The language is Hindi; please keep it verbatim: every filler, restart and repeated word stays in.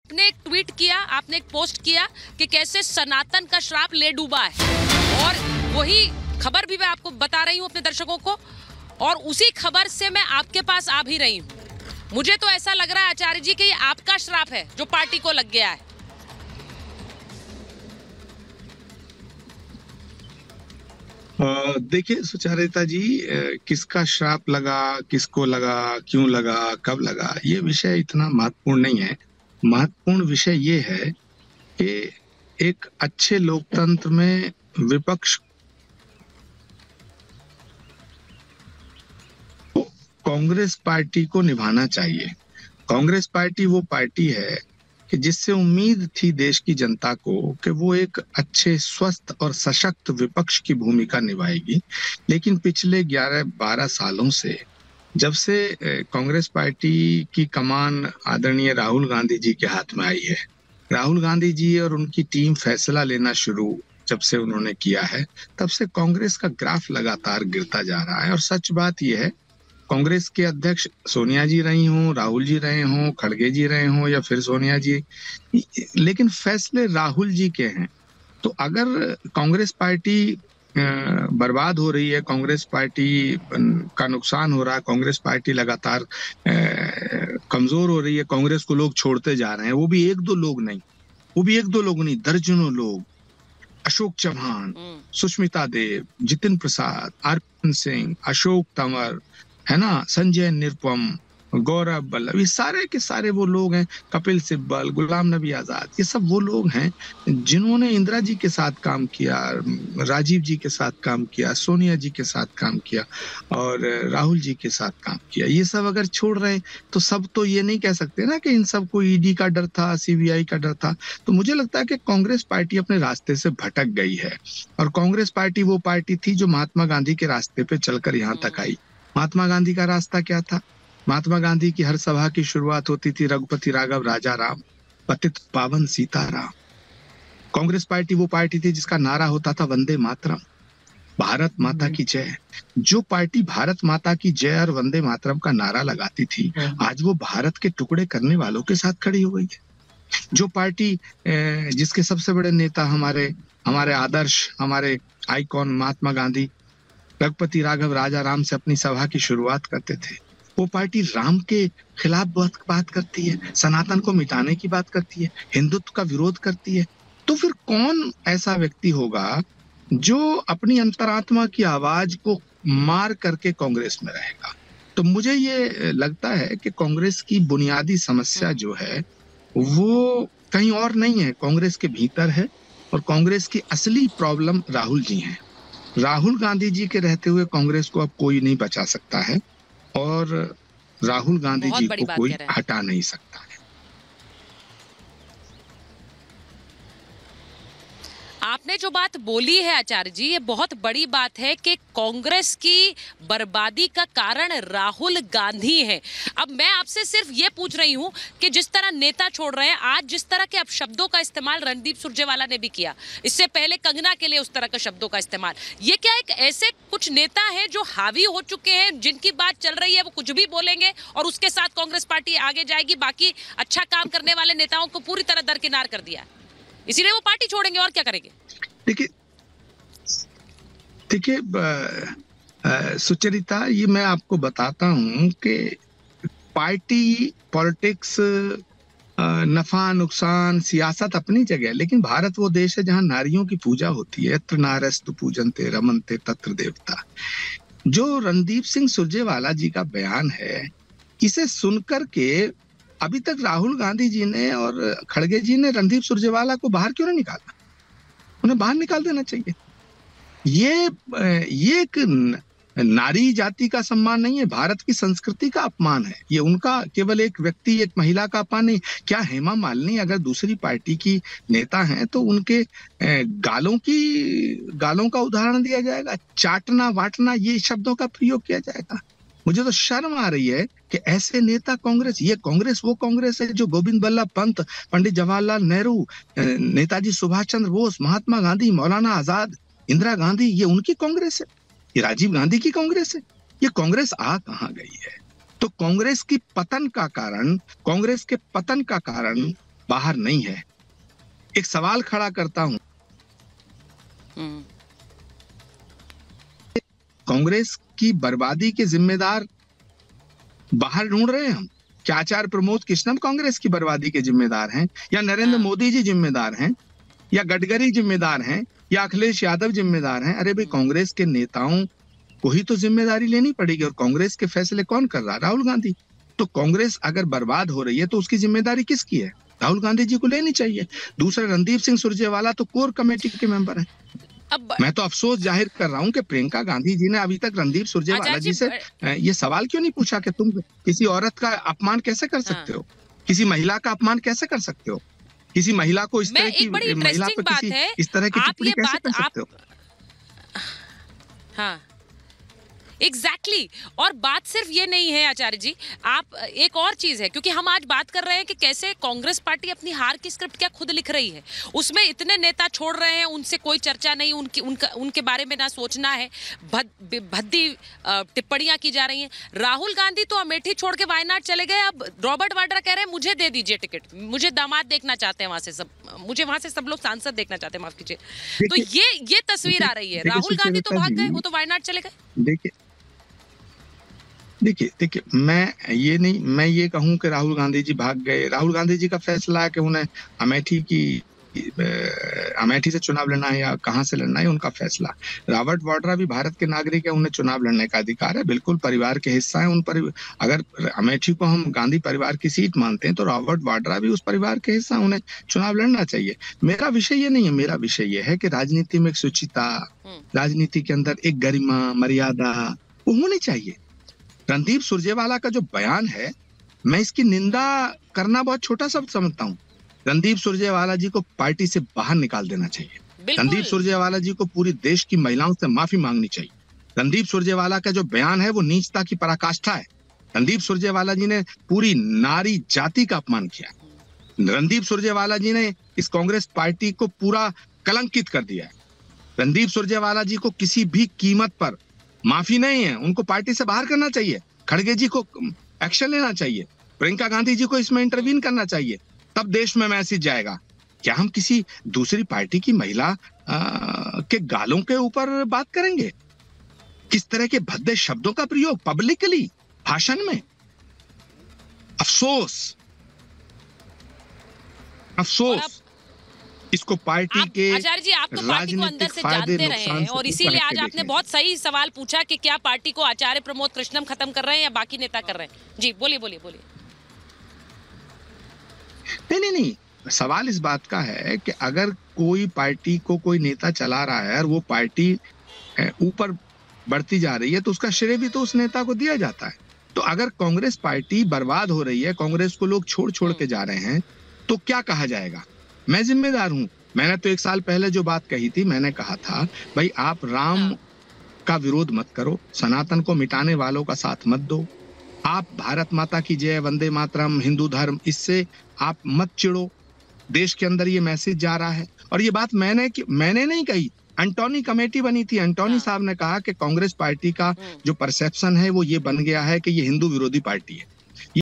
आपने एक ट्वीट किया, आपने एक पोस्ट किया कि कैसे सनातन का श्राप ले डूबा है, और वही खबर भी मैं आपको बता रही हूँ अपने दर्शकों को, और उसी खबर से मैं आपके पास आ भी रही हूँ। मुझे तो ऐसा लग रहा है आचार्य जी कि ये आपका श्राप है जो पार्टी को लग गया है। देखिए सुचारिता जी, किसका श्राप लगा, किसको लगा, क्यों लगा, कब लगा, ये विषय इतना महत्वपूर्ण नहीं है। महत्वपूर्ण विषय ये है कि एक अच्छे लोकतंत्र में विपक्ष कांग्रेस पार्टी को निभाना चाहिए। कांग्रेस पार्टी वो पार्टी है कि जिससे उम्मीद थी देश की जनता को कि वो एक अच्छे स्वस्थ और सशक्त विपक्ष की भूमिका निभाएगी, लेकिन पिछले ग्यारह बारह सालों से जब से कांग्रेस पार्टी की कमान आदरणीय राहुल गांधी जी के हाथ में आई है, राहुल गांधी जी और उनकी टीम फैसला लेना शुरू जब से उन्होंने किया है, तब से कांग्रेस का ग्राफ लगातार गिरता जा रहा है। और सच बात यह है, कांग्रेस के अध्यक्ष सोनिया जी रही हों, राहुल जी रहे हों, खड़गे जी रहे हों या फिर सोनिया जी, लेकिन फैसले राहुल जी के हैं। तो अगर कांग्रेस पार्टी बर्बाद हो रही है, कांग्रेस पार्टी का नुकसान हो रहा है, कांग्रेस पार्टी लगातार कमजोर हो रही है, कांग्रेस को लोग छोड़ते जा रहे हैं, वो भी एक दो लोग नहीं, वो भी एक दो लोग नहीं, दर्जनों लोग, अशोक चौहान, सुष्मिता देव, जितिन प्रसाद, अर्पण सिंह, अशोक तंवर, है ना, संजय निरुपम, गौरव बल्लभ, ये सारे के सारे वो लोग हैं, कपिल सिब्बल, गुलाम नबी आजाद, ये सब वो लोग हैं जिन्होंने इंदिरा जी के साथ काम किया, राजीव जी के साथ काम किया, सोनिया जी के साथ काम किया और राहुल जी के साथ काम किया। ये सब अगर छोड़ रहे तो सब तो ये नहीं कह सकते ना कि इन सबको ईडी का डर था, सीबीआई का डर था। तो मुझे लगता है कि कांग्रेस पार्टी अपने रास्ते से भटक गई है, और कांग्रेस पार्टी वो पार्टी थी जो महात्मा गांधी के रास्ते पे चलकर यहाँ तक आई। महात्मा गांधी का रास्ता क्या था? महात्मा गांधी की हर सभा की शुरुआत होती थी रघुपति राघव राजा राम, पतित पावन सीताराम। कांग्रेस पार्टी वो पार्टी थी जिसका नारा होता था वंदे मातरम, भारत माता की जय। जो पार्टी भारत माता की जय और वंदे मातरम का नारा लगाती थी, आज वो भारत के टुकड़े करने वालों के साथ खड़ी हो गई है। जो पार्टी जिसके सबसे बड़े नेता हमारे हमारे आदर्श, हमारे आइकॉन महात्मा गांधी रघुपति राघव राजा राम से अपनी सभा की शुरुआत करते थे, वो पार्टी राम के खिलाफ बहुत बात करती है, सनातन को मिटाने की बात करती है, हिंदुत्व का विरोध करती है। तो फिर कौन ऐसा व्यक्ति होगा जो अपनी अंतरात्मा की आवाज को मार करके कांग्रेस में रहेगा? तो मुझे ये लगता है कि कांग्रेस की बुनियादी समस्या जो है वो कहीं और नहीं है, कांग्रेस के भीतर है, और कांग्रेस की असली प्रॉब्लम राहुल जी हैं। राहुल गांधी जी के रहते हुए कांग्रेस को अब कोई नहीं बचा सकता है, और राहुल गांधी जी को कोई हटा नहीं सकता है। आपने जो बात बोली है आचार्य जी, ये बहुत बड़ी बात है कि कांग्रेस की बर्बादी का कारण राहुल गांधी है। अब मैं आपसे सिर्फ ये पूछ रही हूँ कि जिस तरह नेता छोड़ रहे हैं, आज जिस तरह के अपशब्दों का इस्तेमाल रणदीप सुरजेवाला ने भी किया, इससे पहले कंगना के लिए उस तरह के शब्दों का इस्तेमाल, ये क्या एक ऐसे कुछ नेता हैं जो हावी हो चुके हैं, जिनकी बात चल रही है वो कुछ भी बोलेंगे और उसके साथ कांग्रेस पार्टी आगे जाएगी, बाकी अच्छा काम करने वाले नेताओं को पूरी तरह दरकिनार कर दिया, इसीलिए वो पार्टी छोड़ेंगे और क्या करेंगे? देखिए देखिए सुचरिता, ये मैं आपको बताता हूं कि पार्टी पॉलिटिक्स, नफा नुकसान, सियासत अपनी जगह, लेकिन भारत वो देश है जहां नारियों की पूजा होती है। यत्र नार्यस्तु पूजन्ते रमन्ते तत्र देवता। जो रणदीप सिंह सुरजेवाला जी का बयान है, इसे सुनकर के अभी तक राहुल गांधी जी ने और खड़गे जी ने रणदीप सुरजेवाला को बाहर क्यों नहीं निकाला? उन्हें बाहर निकाल देना चाहिए। ये ये एक नारी जाति का सम्मान नहीं है, भारत की संस्कृति का अपमान है। ये उनका केवल एक व्यक्ति, एक महिला का अपमान नहीं। क्या हेमा मालिनी अगर दूसरी पार्टी की नेता हैं तो उनके गालों की गालों का उदाहरण दिया जाएगा, चाटना वाटना ये शब्दों का प्रयोग किया जाएगा? मुझे तो शर्म आ रही है कि ऐसे नेता कांग्रेस, ये कांग्रेस वो कांग्रेस है जो गोविंद बल्लभ पंत, पंडित जवाहरलाल नेहरू, नेताजी सुभाष चंद्र बोस, महात्मा गांधी, मौलाना आजाद, इंदिरा गांधी, ये उनकी कांग्रेस है। ये राजीव गांधी की कांग्रेस है। ये कांग्रेस आ कहां गई है? तो कांग्रेस की पतन का कारण, कांग्रेस के पतन का कारण बाहर नहीं है। एक सवाल खड़ा करता हूं, कांग्रेस की बर्बादी के जिम्मेदार बाहर ढूंढ रहे हैं हम? क्या आचार्य प्रमोद कृष्णम कांग्रेस की बर्बादी के जिम्मेदार हैं, या नरेंद्र मोदी जी जिम्मेदार हैं, या गडकरी जिम्मेदार हैं, या अखिलेश यादव जिम्मेदार हैं? अरे भाई, कांग्रेस के नेताओं को ही तो जिम्मेदारी लेनी पड़ेगी। और कांग्रेस के फैसले कौन कर रहा है? राहुल गांधी। तो कांग्रेस अगर बर्बाद हो रही है तो उसकी जिम्मेदारी किसकी है? राहुल गांधी जी को लेनी चाहिए। दूसरा, रणदीप सिंह सुरजेवाला तो कोर कमेटी के मेंबर हैं। अब मैं तो अफसोस जाहिर कर रहा हूं कि प्रियंका गांधी जी ने अभी तक रणदीप सुरजेवाला जी से ये सवाल क्यों नहीं पूछा कि तुम किसी औरत का अपमान कैसे कर सकते हो, किसी महिला का अपमान कैसे कर सकते हो, किसी महिला को इस तरह की महिला पर किसी इस तरह की टिप्पणी कैसे कर सकते हो? हाँ, एग्जैक्टली exactly. और बात सिर्फ ये नहीं है आचार्य जी, आप एक और चीज है, क्योंकि हम आज बात कर रहे हैं कि कैसे कांग्रेस पार्टी अपनी हार की स्क्रिप्ट क्या खुद लिख रही है। उसमें इतने नेता छोड़ रहे हैं, उनसे कोई चर्चा नहीं, उनकी उनका उनके बारे में ना सोचना है, भद, भद्दी टिप्पणियां की जा रही हैं। राहुल गांधी तो अमेठी छोड़ के वायनाड चले गए। अब रॉबर्ट वाड्रा कह रहे हैं मुझे दे दीजिए टिकट, मुझे दामाद देखना चाहते हैं वहां से, सब मुझे वहां से सब लोग सांसद देखना चाहते हैं, माफ कीजिए। तो ये ये तस्वीर आ रही है। राहुल गांधी तो भाग गए, वो तो वायनाड चले गए। देखिए देखिए देखिए मैं ये नहीं मैं ये कहूं कि राहुल गांधी जी भाग गए। राहुल गांधी जी का फैसला है कि उन्हें अमेठी की अमेठी से चुनाव लड़ना है या कहां से लड़ना है, उनका फैसला। रॉबर्ट वाड्रा भी भारत के नागरिक है, उन्हें चुनाव लड़ने का अधिकार है, बिल्कुल परिवार के हिस्सा है। उन पर अगर अमेठी को हम गांधी परिवार की सीट मानते हैं तो रॉबर्ट वाड्रा भी उस परिवार के हिस्सा, उन्हें चुनाव लड़ना चाहिए। मेरा विषय ये नहीं है, मेरा विषय ये है कि राजनीति में एक शुचिता, राजनीति के अंदर एक गरिमा मर्यादा वो होनी चाहिए। रणदीप सुरजेवाला का जो बयान है, मैं इसकी निंदा करना बहुत छोटा शब्द समझता हूँ। रणदीप सुरजेवाला जी को पार्टी से बाहर निकाल देना चाहिए। रणदीप सुरजेवाला जी को पूरी देश की महिलाओं से माफी मांगनी चाहिए। रणदीप सुरजेवाला का जो बयान है वो नीचता की पराकाष्ठा है। रणदीप सुरजेवाला जी ने पूरी नारी जाति का अपमान किया। रणदीप सुरजेवाला जी ने इस कांग्रेस पार्टी को पूरा कलंकित कर दिया है। रणदीप सुरजेवाला जी को किसी भी कीमत पर माफी नहीं है, उनको पार्टी से बाहर करना चाहिए। खड़गे जी को एक्शन लेना चाहिए, प्रियंका गांधी जी को इसमें इंटरवीन करना चाहिए, तब देश में मैसेज जाएगा। क्या हम किसी दूसरी पार्टी की महिला आ, के गालों के ऊपर बात करेंगे? किस तरह के भद्दे शब्दों का प्रयोग पब्लिकली भाषण में? अफसोस अफसोस इसको पार्टी के आचार्य जी, आप तो पार्टी को अंदर से जानते रहे हैं और इसीलिए आज आपने बहुत सही सवाल पूछा कि क्या पार्टी को आचार्य प्रमोद कृष्णम खत्म कर रहे हैं या बाकी नेता कर रहे हैं। जी बोलिए बोलिए बोलिए। नहीं नहीं नहीं सवाल इस बात का है कि अगर कोई पार्टी को कोई नेता चला रहा है और वो पार्टी ऊपर बढ़ती जा रही है तो उसका श्रेय भी तो उस नेता को दिया जाता है। तो अगर कांग्रेस पार्टी बर्बाद हो रही है, कांग्रेस को लोग छोड़ छोड़ के जा रहे हैं, तो क्या कहा जाएगा? मैं जिम्मेदार हूं। मैंने तो एक साल पहले जो बात कही थी, मैंने कहा था भाई आप राम का विरोध मत करो, सनातन को मिटाने वालों का साथ मत दो, आप भारत माता की जय, वंदे मातरम, हिंदू धर्म, इससे आप मत चिड़ो। देश के अंदर ये मैसेज जा रहा है। और ये बात मैंने मैंने नहीं कही, एंटोनी कमेटी बनी थी, एंटोनी साहब ने कहा कि कांग्रेस पार्टी का जो परसेप्शन है वो ये बन गया है कि ये हिंदू विरोधी पार्टी है।